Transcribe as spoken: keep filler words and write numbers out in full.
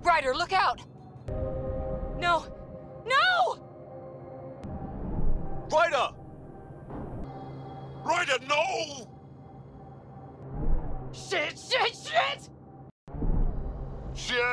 Ryder, look out! No! No! Ryder! Ryder, no! Shit, shit, shit! Shit!